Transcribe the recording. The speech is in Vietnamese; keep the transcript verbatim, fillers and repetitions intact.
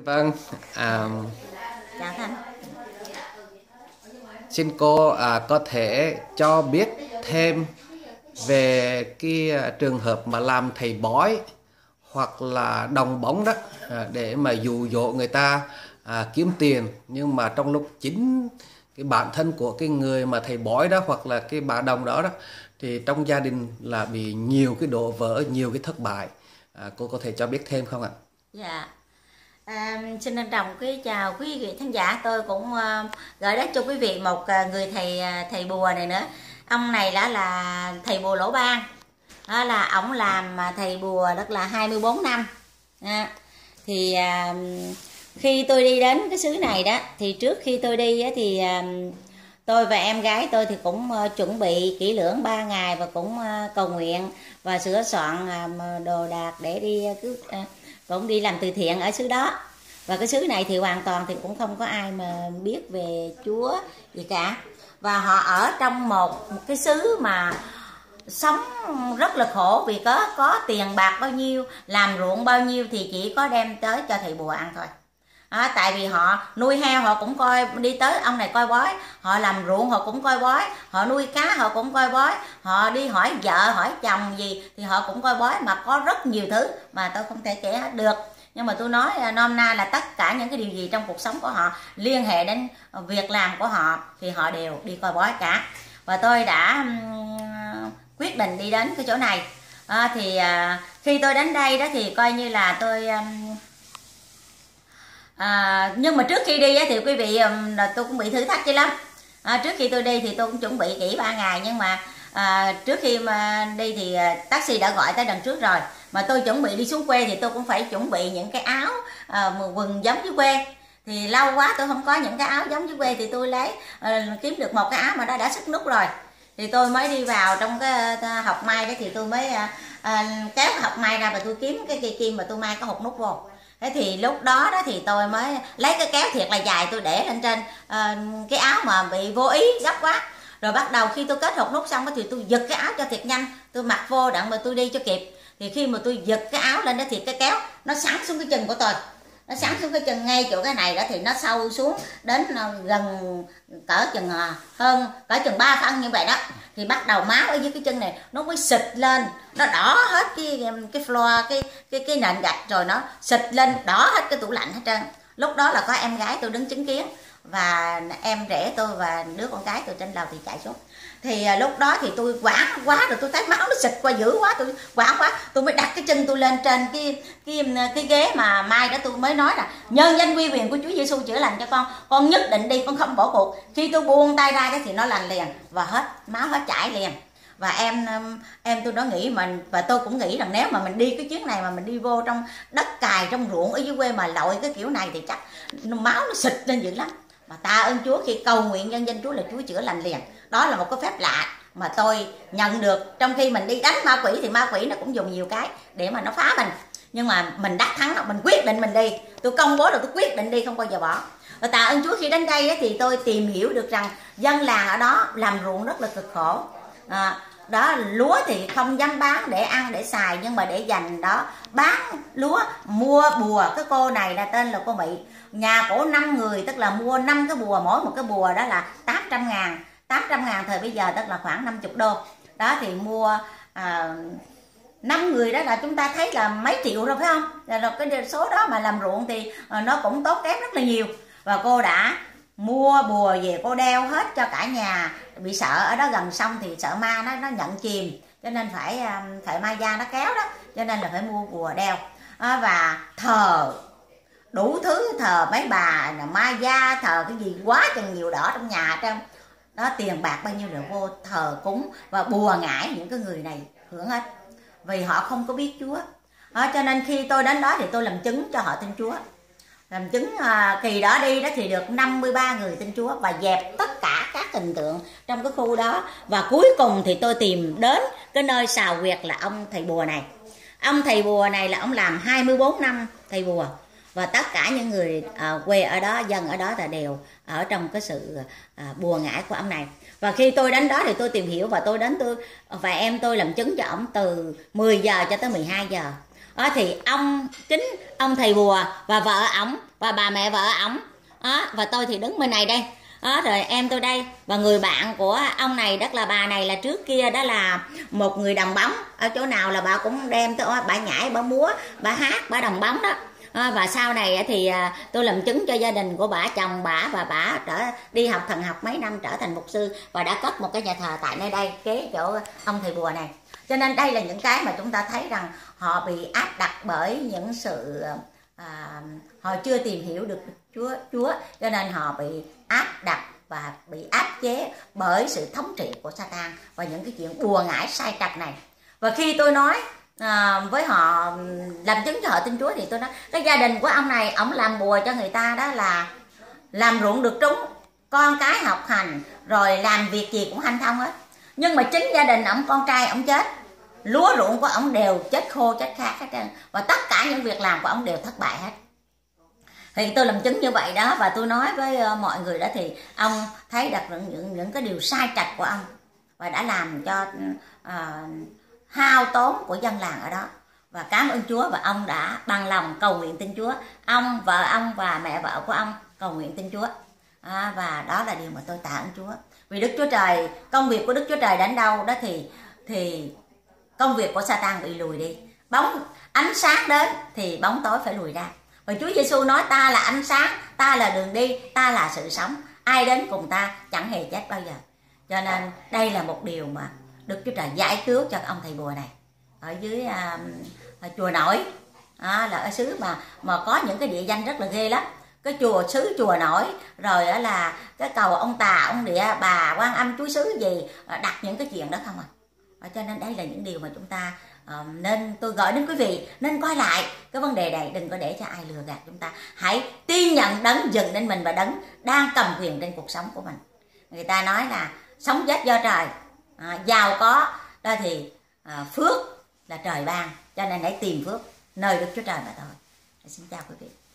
Vâng, à, Chào Thanh. xin cô à, có thể cho biết thêm về cái à, trường hợp mà làm thầy bói hoặc là đồng bóng đó à, để mà dụ dỗ người ta à, kiếm tiền, nhưng mà trong lúc chính cái bản thân của cái người mà thầy bói đó hoặc là cái bà đồng đó đó thì trong gia đình là bị nhiều cái đổ vỡ, nhiều cái thất bại. À, cô có thể cho biết thêm không ạ? Dạ. À, xin trân trọng quý chào quý vị khán giả. Tôi cũng uh, gửi đến cho quý vị một uh, người thầy uh, thầy bùa này nữa. Ông này đã là thầy bùa Lỗ Ban. Đó là ổng làm uh, thầy bùa rất là hai mươi bốn năm. À, thì uh, khi tôi đi đến cái xứ này đó, thì trước khi tôi đi á, thì uh, tôi và em gái tôi thì cũng uh, chuẩn bị kỹ lưỡng ba ngày và cũng uh, cầu nguyện và sửa soạn uh, đồ đạc để đi uh, cứ uh, cũng đi làm từ thiện ở xứ đó. Và cái xứ này thì hoàn toàn thì cũng không có ai mà biết về Chúa gì cả. Và họ ở trong một, một cái xứ mà sống rất là khổ, vì có có tiền bạc bao nhiêu, làm ruộng bao nhiêu thì chỉ có đem tới cho thầy bùa ăn thôi. À, tại vì họ nuôi heo họ cũng coi, đi tới ông này coi bói, họ làm ruộng họ cũng coi bói, họ nuôi cá họ cũng coi bói, họ đi hỏi vợ hỏi chồng gì thì họ cũng coi bói, mà có rất nhiều thứ mà tôi không thể kể hết được. Nhưng mà tôi nói nôm na là tất cả những cái điều gì trong cuộc sống của họ liên hệ đến việc làm của họ thì họ đều đi coi bói cả. Và tôi đã um, quyết định đi đến cái chỗ này. À, thì uh, khi tôi đến đây đó thì coi như là tôi um, À, nhưng mà trước khi đi thì quý vị tôi cũng bị thử thách chứ lắm. À, trước khi tôi đi thì tôi cũng chuẩn bị kỹ ba ngày, nhưng mà à, trước khi mà đi thì taxi đã gọi tới đằng trước rồi, mà tôi chuẩn bị đi xuống quê thì tôi cũng phải chuẩn bị những cái áo à, quần giống dưới quê. Thì lâu quá tôi không có những cái áo giống dưới quê thì tôi lấy à, kiếm được một cái áo mà nó đã xích nút rồi, thì tôi mới đi vào trong cái hộc may đó, thì tôi mới à, à, kéo hộc may ra và tôi kiếm cái cây kim mà tôi may có hột nút vô. Thế thì lúc đó đó thì tôi mới lấy cái kéo thiệt là dài, tôi để lên trên uh, cái áo mà bị vô ý gấp quá. Rồi bắt đầu khi tôi kết hột nút xong đó thì tôi giật cái áo cho thiệt nhanh, tôi mặc vô đặng mà tôi đi cho kịp. Thì khi mà tôi giật cái áo lên đó thì cái kéo nó sắn xuống cái chân của tôi, nó sắn xuống cái chân ngay chỗ cái này đó, thì nó sâu xuống đến gần cỡ chừng hơn cỡ chừng ba phân như vậy đó. Thì bắt đầu máu ở dưới cái chân này nó mới xịt lên, nó đỏ hết cái cái floor, cái cái cái nền gạch, rồi nó xịt lên đỏ hết cái tủ lạnh hết trơn. Lúc đó là có em gái tôi đứng chứng kiến, và em rể tôi và đứa con gái tôi trên lầu thì chạy xuống. Thì lúc đó thì tôi quảng quá rồi, tôi thấy máu nó xịt qua dữ quá, tôi quảng quá, tôi mới đặt cái chân tôi lên trên cái cái cái ghế mà mai đó. Tôi mới nói là nhân danh quy quyền của Chúa Giêsu chữa lành cho con, con nhất định đi, con không bỏ cuộc. Khi tôi buông tay ra đó thì nó lành liền và hết máu hết chảy liền. Và em em tôi nó nghĩ mình, và tôi cũng nghĩ rằng nếu mà mình đi cái chuyến này mà mình đi vô trong đất cày, trong ruộng ở dưới quê mà lội cái kiểu này thì chắc máu nó xịt lên dữ lắm. Mà tạ ơn Chúa, khi cầu nguyện nhân danh Chúa là Chúa chữa lành liền. Đó là một cái phép lạ mà tôi nhận được. Trong khi mình đi đánh ma quỷ thì ma quỷ nó cũng dùng nhiều cái để mà nó phá mình, nhưng mà mình đắc thắng, mình quyết định mình đi. Tôi công bố là tôi quyết định đi, không bao giờ bỏ. Và tạ ơn Chúa khi đến đây thì tôi tìm hiểu được rằng dân làng ở đó làm ruộng rất là cực khổ. À, đó, lúa thì không dám bán để ăn để xài, nhưng mà để dành đó bán lúa mua bùa. Cái cô này là tên là cô Mỹ, nhà cổ năm người, tức là mua năm cái bùa, mỗi một cái bùa đó là tám trăm ngàn. Tám trăm ngàn thời bây giờ tức là khoảng năm mươi đô. Đó thì mua à, năm người đó là chúng ta thấy là mấy triệu rồi phải không? Là cái số đó mà làm ruộng thì nó cũng tốn kém rất là nhiều. Và cô đã mua bùa về cô đeo hết cho cả nhà. Bị sợ ở đó gần sông thì sợ ma nó nó nhận chìm, cho nên phải phải ma da nó kéo đó, cho nên là phải mua bùa đeo. À, và thờ đủ thứ, thờ mấy bà ma da, thờ cái gì quá chừng nhiều đỏ trong nhà trong đó, tiền bạc bao nhiêu rồi vô thờ cúng và bùa ngải những cái người này hưởng hết, vì họ không có biết Chúa. À, cho nên khi tôi đến đó thì tôi làm chứng cho họ tin Chúa. Làm chứng à, kỳ đó đi đó thì được năm mươi ba người tin Chúa và dẹp tất cả các hình tượng trong cái khu đó. Và cuối cùng thì tôi tìm đến cái nơi xào huyệt là ông thầy bùa này. Ông thầy bùa này là ông làm hai mươi bốn năm thầy bùa, và tất cả những người à, quê ở đó, dân ở đó là đều ở trong cái sự à, bùa ngải của ông này. Và khi tôi đến đó thì tôi tìm hiểu, và tôi đến tôi và em tôi làm chứng cho ông từ mười giờ cho tới mười hai giờ. Đó thì ông chính ông thầy bùa và vợ ổng và bà mẹ vợ ổng đó, và tôi thì đứng bên này đây đó, rồi em tôi đây, và người bạn của ông này đất là bà này là trước kia đó là một người đồng bóng, ở chỗ nào là bà cũng đem tới, bà nhảy, bà múa, bà hát, bà đồng bóng đó. À, và sau này thì à, tôi làm chứng cho gia đình của bà, chồng bà, và bà đã đi học thần học mấy năm, trở thành mục sư và đã cất một cái nhà thờ tại nơi đây kế chỗ ông thầy bùa này. Cho nên đây là những cái mà chúng ta thấy rằng họ bị áp đặt bởi những sự à, họ chưa tìm hiểu được Chúa Chúa cho nên họ bị áp đặt và bị áp chế bởi sự thống trị của Satan và những cái chuyện bùa ngải sai trật này. Và khi tôi nói à, với họ, làm chứng cho họ tin Chúa, thì tôi nói cái gia đình của ông này, ông làm bùa cho người ta đó là làm ruộng được trúng, con cái học hành, rồi làm việc gì cũng hanh thông hết. Nhưng mà chính gia đình ông, con trai ông chết, lúa ruộng của ông đều chết khô chết khát hết trơn, và tất cả những việc làm của ông đều thất bại hết. Thì tôi làm chứng như vậy đó, và tôi nói với mọi người đó, thì ông thấy được những, những, những cái điều sai trật của ông và đã làm cho uh, hao tốn của dân làng ở đó. Và cảm ơn Chúa, và ông đã bằng lòng cầu nguyện tin Chúa, ông, vợ ông và mẹ vợ của ông cầu nguyện tin Chúa. À, và đó là điều mà tôi tạ ơn Chúa, vì Đức Chúa Trời, công việc của Đức Chúa Trời đến đâu đó thì thì công việc của Satan bị lùi đi. Bóng ánh sáng đến thì bóng tối phải lùi ra. Và Chúa Giêsu nói ta là ánh sáng, ta là đường đi, ta là sự sống, ai đến cùng ta chẳng hề chết bao giờ. Cho nên đây là một điều mà Đức Chúa Trời giải cứu cho ông thầy bùa này ở dưới uh, chùa Nổi, à, là ở xứ mà mà có những cái địa danh rất là ghê lắm. Cái chùa xứ chùa Nổi, rồi đó là cái cầu ông Tà, ông Địa, bà Quan Âm, Chúa xứ gì đặt những cái chuyện đó không à. À, cho nên đây là những điều mà chúng ta uh, nên tôi gọi đến quý vị nên coi lại cái vấn đề này, đừng có để cho ai lừa gạt chúng ta. Hãy tin nhận đấng dựng đến mình và đấng đang cầm quyền trên cuộc sống của mình. Người ta nói là sống chết do trời, à, giàu có đó thì à, phước là trời ban, cho nên hãy tìm phước nơi Đức Chúa Trời mà thôi. Xin chào quý vị.